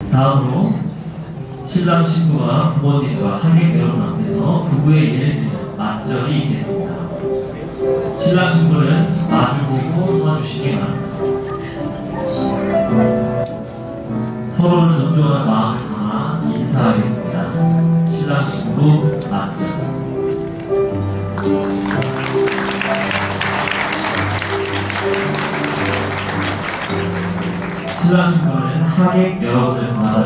다음으로 신랑 신부가 부모님과 하객 여러분 앞에서 부부의 예를 드리는 맞절이 있겠습니다. 신랑 신부는 마주보고 서주시기 바랍니다. 서로를 존중하는 마음을 담아 인사하겠습니다. 신랑 신부 맞절. 신랑 신부는 하객 여러분을 받아